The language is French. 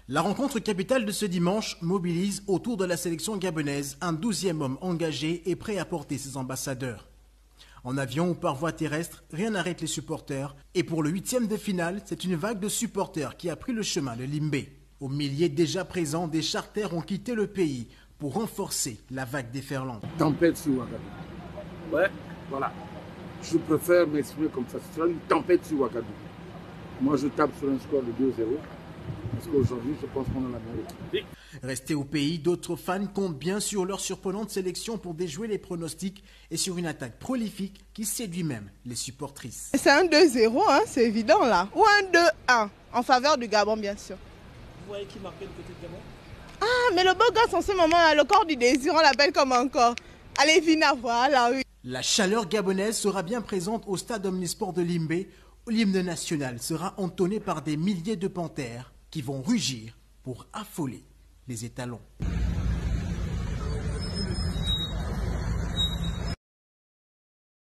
La rencontre capitale de ce dimanche mobilise autour de la sélection gabonaise un 12e homme engagé et prêt à porter ses ambassadeurs. En avion ou par voie terrestre, rien n'arrête les supporters. Et pour le 8e de finale, c'est une vague de supporters qui a pris le chemin de Limbé. Aux milliers déjà présents, des charters ont quitté le pays pour renforcer la vague déferlante. Tempête sur Ouagadougou. Ouais, voilà. Je préfère m'exprimer comme ça. Ce sera une tempête sur Ouagadougou. Moi, je tape sur un score de 2-0. Parce qu'aujourd'hui, je pense qu'on a la meilleure équipe. Restés au pays, d'autres fans comptent bien sur leur surprenante sélection pour déjouer les pronostics et sur une attaque prolifique qui séduit même les supportrices. C'est un 2-0, hein, c'est évident là. Ou un 2-1, en faveur du Gabon, bien sûr. Vous voyez qui marquait du côté du Gabon? Ah, mais le beau gosse en ce moment, le corps du désir, on l'appelle comme encore. Allez, Vina, voilà, oui. La chaleur gabonaise sera bien présente au stade omnisport de Limbé, où l'hymne national sera entonné par des milliers de panthères qui vont rugir pour affoler les étalons.